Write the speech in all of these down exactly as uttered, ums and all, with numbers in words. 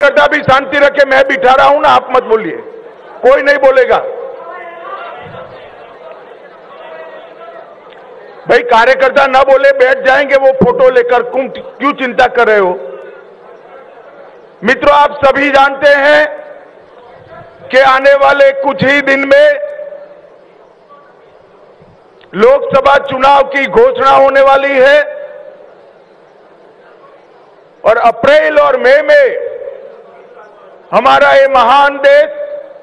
कार्यकर्ता भी शांति रखे, मैं बिठा रहा हूं ना, आप मत बोलिए, कोई नहीं बोलेगा। भाई कार्यकर्ता ना बोले, बैठ जाएंगे वो फोटो लेकर, क्यों चिंता कर रहे हो? मित्रों, आप सभी जानते हैं कि आने वाले कुछ ही दिन में लोकसभा चुनाव की घोषणा होने वाली है और अप्रैल और मई में हमारा ये महान देश,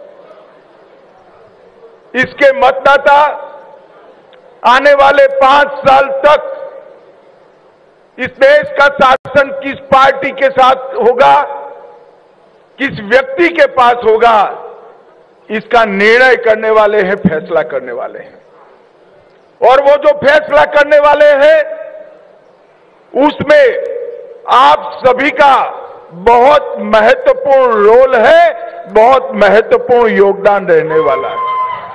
इसके मतदाता आने वाले पांच साल तक इस देश का शासन किस पार्टी के साथ होगा, किस व्यक्ति के पास होगा, इसका निर्णय करने वाले हैं, फैसला करने वाले हैं। और वो जो फैसला करने वाले हैं उसमें आप सभी का बहुत महत्वपूर्ण रोल है, बहुत महत्वपूर्ण योगदान रहने वाला है।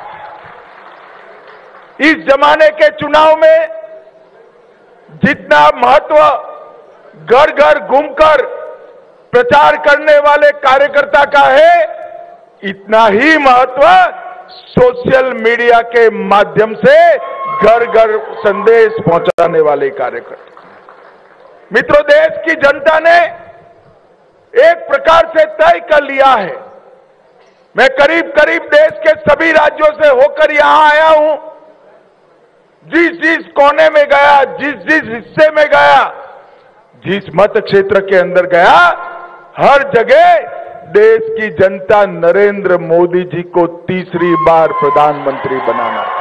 इस जमाने के चुनाव में जितना महत्व घर घर घूमकर प्रचार करने वाले कार्यकर्ता का है, इतना ही महत्व सोशल मीडिया के माध्यम से घर घर संदेश पहुंचाने वाले कार्यकर्ता। मित्रों, देश की जनता ने एक प्रकार से तय कर लिया है। मैं करीब करीब देश के सभी राज्यों से होकर यहां आया हूं। जिस जिस कोने में गया, जिस जिस हिस्से में गया, जिस मत क्षेत्र के अंदर गया, हर जगह देश की जनता नरेंद्र मोदी जी को तीसरी बार प्रधानमंत्री बनाना है।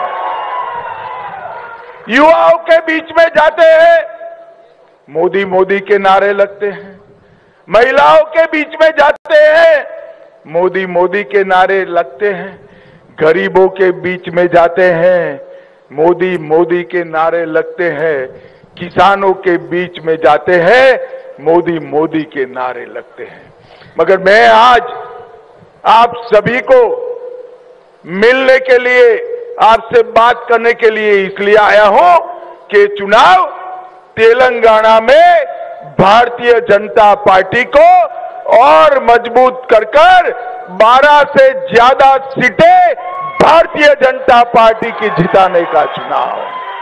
युवाओं के बीच में जाते हैं, मोदी मोदी के नारे लगते हैं। महिलाओं के बीच में जाते हैं, मोदी मोदी के नारे लगते हैं। गरीबों के बीच में जाते हैं, मोदी मोदी के नारे लगते हैं। किसानों के बीच में जाते हैं, मोदी मोदी के नारे लगते हैं। मगर मैं आज आप सभी को मिलने के लिए, आपसे बात करने के लिए इसलिए आया हूं कि चुनाव तेलंगाना में भारतीय जनता पार्टी को और मजबूत कर कर बारह से ज्यादा सीटें भारतीय जनता पार्टी की जिताने का चुनाव।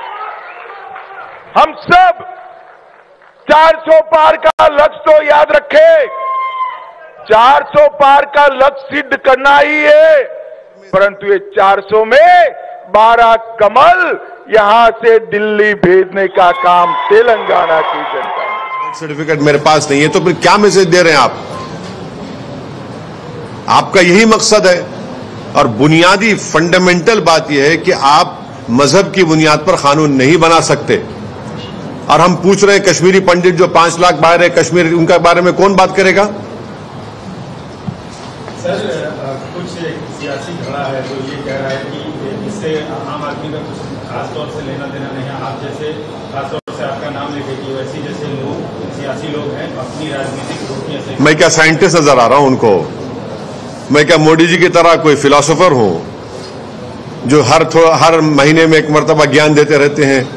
हम सब चार सौ पार का लक्ष्य तो याद रखें, चार सौ पार का लक्ष्य सिद्ध करना ही है, परंतु ये चार सौ में बारह कमल यहां से दिल्ली भेजने का काम तेलंगाना की जनता। सर्टिफिकेट मेरे पास नहीं है तो फिर क्या मैसेज दे रहे हैं आप? आपका यही मकसद है। और बुनियादी फंडामेंटल बात यह है कि आप मजहब की बुनियाद पर कानून नहीं बना सकते। और हम पूछ रहे हैं कश्मीरी पंडित जो पांच लाख बाहर है कश्मीर, उनका बारे में कौन बात करेगा? सर, कुछ सियासी खड़ा है जो ये कह रहा है कि इससे आम आदमी का कुछ खास तौर से लेना देना नहीं है। आप जैसे खास तौर से आपका नाम लेके कि वैसे जैसे लोग सियासी लोग हैं अपनी राजनीतिक रोटियां से। मैं क्या साइंटिस्ट नजर आ रहा हूं उनको? मैं क्या मोदी जी की तरह कोई फिलोसोफर हूं जो हर हर महीने में एक मर्तबा ज्ञान देते रहते हैं?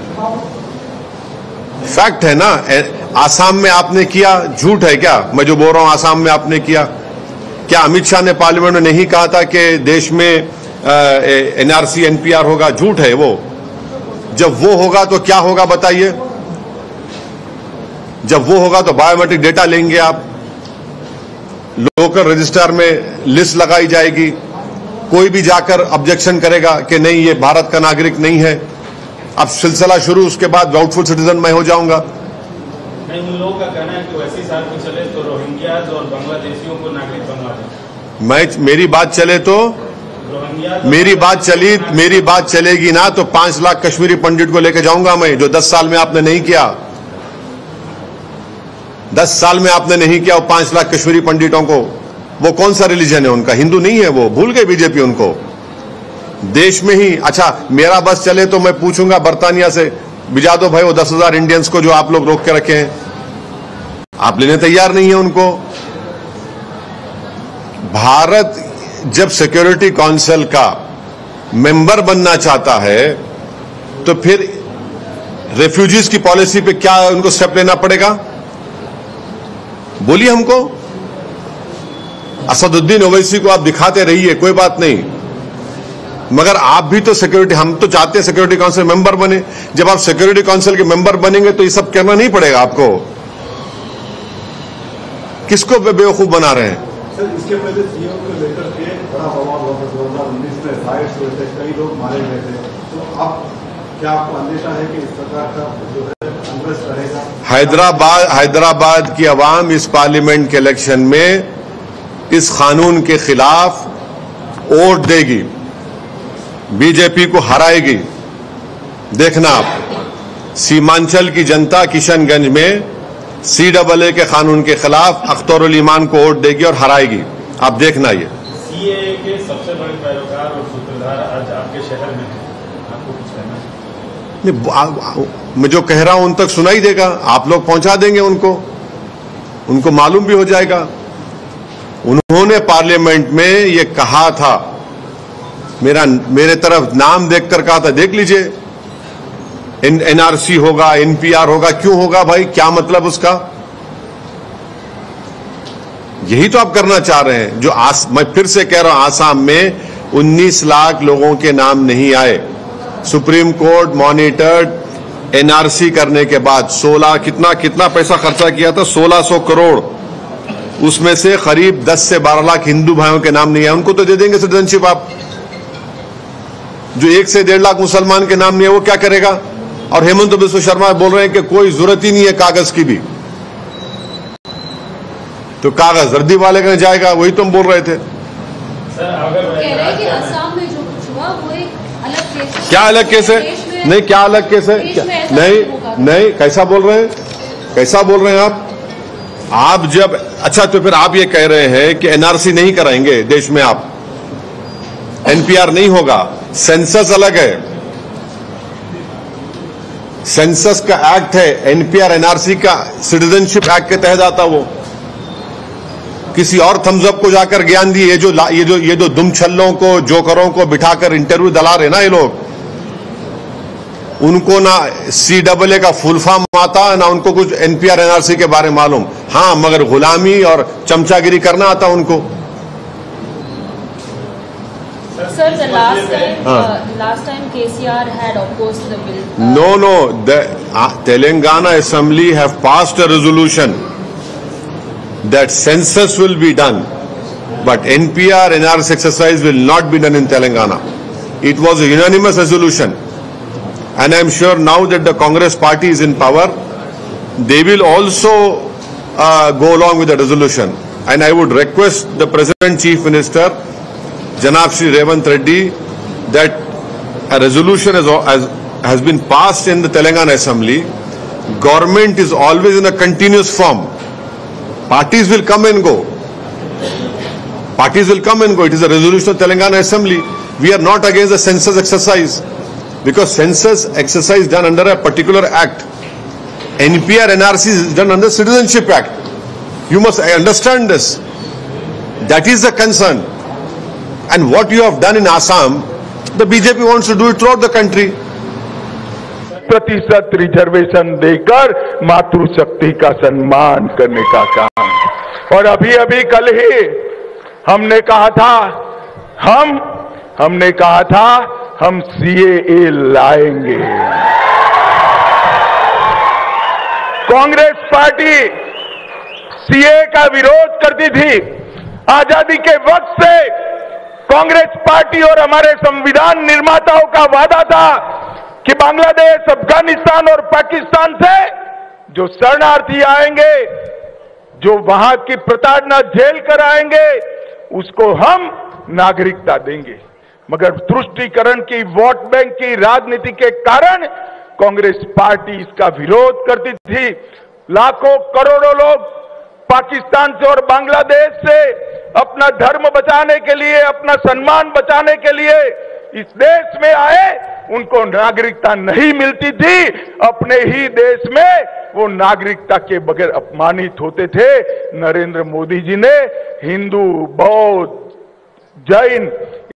फैक्ट है ना। आसाम में आपने किया, झूठ है क्या मैं जो बोल रहा हूं? आसाम में आपने किया क्या? अमित शाह ने पार्लियामेंट में नहीं कहा था कि देश में एनआरसी एनपीआर होगा? झूठ है वो। जब वो होगा तो क्या होगा बताइए? जब वो होगा तो बायोमेट्रिक डेटा लेंगे आप, लोकल रजिस्टर में लिस्ट लगाई जाएगी, कोई भी जाकर ऑब्जेक्शन करेगा कि नहीं ये भारत का नागरिक नहीं है, अब सिलसिला शुरू, उसके बाद डाउटफुल सिटीजन मैं हो जाऊंगा। नहीं, उन लोगों का कहना है कि वैसी साथ चले तो रोहिंग्याज और बांग्लादेशियों को नागरिक बनवा दें। मैं मेरी बात चले तो मेरी बात चली मेरी बात चलेगी ना तो पांच लाख कश्मीरी पंडित को लेकर जाऊंगा मैं, जो दस साल में आपने नहीं किया। दस साल में आपने नहीं किया वो पांच लाख कश्मीरी पंडितों को। वो कौन सा रिलीजन है उनका? हिंदू नहीं है वो, भूल गए बीजेपी उनको। देश में ही अच्छा मेरा बस चले तो मैं पूछूंगा बर्तानिया से, भिजा दो भाई वो दस हजार इंडियंस को जो आप लोग रोक के रखे हैं। आप लेने तैयार नहीं है उनको। भारत जब सिक्योरिटी काउंसिल का मेंबर बनना चाहता है तो फिर रेफ्यूजीज की पॉलिसी पे क्या उनको स्टेप लेना पड़ेगा? बोलिए हमको। असदुद्दीन ओवैसी को आप दिखाते रहिए, कोई बात नहीं, मगर आप भी तो सिक्योरिटी, हम तो चाहते हैं सिक्योरिटी काउंसिल मेंबर बने। जब आप सिक्योरिटी काउंसिल के मेंबर बनेंगे तो ये सब करना नहीं पड़ेगा आपको। किसको बेवकूफ बना रहे हैं? सर, इसके पहले सीएम को लेकर के बड़ा बवाल हुआ था, दो हज़ार उन्नीस में राइट्स हुए थे, कई लोग मारे गए थे, तो अब क्या आपको अंदेशा है कि इस प्रकार का जो है कांग्रेस रहेगा? हैदराबाद हैदराबाद की आवाम इस पार्लियामेंट के इलेक्शन में इस कानून के खिलाफ वोट देगी, बीजेपी को हराएगी। देखना आप, सीमांचल की जनता किशनगंज में सी डबल ए के कानून के खिलाफ अख्तरुल ईमान को वोट देगी और हराएगी। आप देखना, ये सीएए के सबसे बड़े पैरोकार और सूत्रधार आज आपके शहर में हैं, आपको कुछ कहना है? मैं जो कह रहा हूं उन तक सुनाई देगा, आप लोग पहुंचा देंगे उनको, उनको मालूम भी हो जाएगा। उन्होंने पार्लियामेंट में ये कहा था, मेरा मेरे तरफ नाम देखकर कहा था, देख लीजिए एन एनआरसी होगा, एनपीआर होगा। क्यों होगा भाई, क्या मतलब उसका? यही तो आप करना चाह रहे हैं। जो आस, मैं फिर से कह रहा हूं, आसाम में उन्नीस लाख लोगों के नाम नहीं आए। सुप्रीम कोर्ट मॉनिटर्ड एनआरसी करने के बाद सोलह कितना कितना पैसा खर्चा किया था, सोलह सौ करोड़। उसमें से करीब दस से बारह लाख हिंदू भाइयों के नाम नहीं आए, उनको तो दे देंगे सिटीजनशिप आप। जो एक से डेढ़ लाख मुसलमान के नाम नहीं है वो क्या करेगा? और हेमंत बिस्व शर्मा बोल रहे हैं कि कोई जरूरत ही नहीं है कागज की भी, तो कागज रद्दी वाले का जाएगा, वही तुम बोल रहे थे। सर, अगर कह रहे हैं कि असम में जो कुछ हुआ वो एक अलग केस है। क्या अलग केस है? नहीं, क्या अलग केस है? नहीं नहीं, कैसा बोल रहे हैं, कैसा बोल रहे हैं आप? आप जब, अच्छा तो फिर आप ये कह रहे हैं कि एनआरसी नहीं कराएंगे देश में, आप एनपीआर नहीं होगा, सेंसस अलग है, सेंसस का एक्ट है, एनपीआर एनआरसी का सिटीजनशिप एक्ट के तहत आता। वो किसी और थम्सअप को जाकर ज्ञान दिए। ये जो ये जो ये जो दुम छल्लों को, जोकरों को बिठाकर इंटरव्यू दिला रहे ना ये लोग, उनको ना सी डबल ए का फुल फॉर्म आता, ना उनको कुछ एनपीआर एनआरसी के बारे में मालूम। हाँ, मगर गुलामी और चमचागिरी करना आता उनको। Sir, the last time, uh, last time K C R had opposed the bill. Uh, No, no. The uh, Telangana Assembly have passed a resolution that census will be done, but N P R N R S exercise will not be done in Telangana. It was a unanimous resolution, and I am sure now that the Congress party is in power, they will also uh, go along with the resolution. And I would request the President Chief Minister, Janab Shri Revant Reddy, that a resolution has, has, has been passed in the Telangana Assembly. Government is always in a continuous form. Parties will come and go. Parties will come and go. It is a resolution of Telangana Assembly. We are not against the census exercise, because census exercise done under a particular act. N P R N R C is done under Citizenship Act. You must understand this. That is the concern. And what you have done in Assam, the B J P wants to do it throughout the country. प्रतिशत reservation देकर मातृशक्ति का सम्मान करने का काम। और अभी अभी कल ही हमने कहा था, हम हमने कहा था हम सीएए लाएंगे। कांग्रेस पार्टी सीएए का विरोध करती थी। आजादी के वक्त से कांग्रेस पार्टी और हमारे संविधान निर्माताओं का वादा था कि बांग्लादेश, अफगानिस्तान और पाकिस्तान से जो शरणार्थी आएंगे, जो वहां की प्रताड़ना झेल कर आएंगे, उसको हम नागरिकता देंगे। मगर तुष्टीकरण की, वोट बैंक की राजनीति के कारण कांग्रेस पार्टी इसका विरोध करती थी। लाखों करोड़ों लोग पाकिस्तान से और बांग्लादेश से अपना धर्म बचाने के लिए, अपना सम्मान बचाने के लिए इस देश में आए, उनको नागरिकता नहीं मिलती थी। अपने ही देश में वो नागरिकता के बगैर अपमानित होते थे। नरेंद्र मोदी जी ने हिंदू, बौद्ध, जैन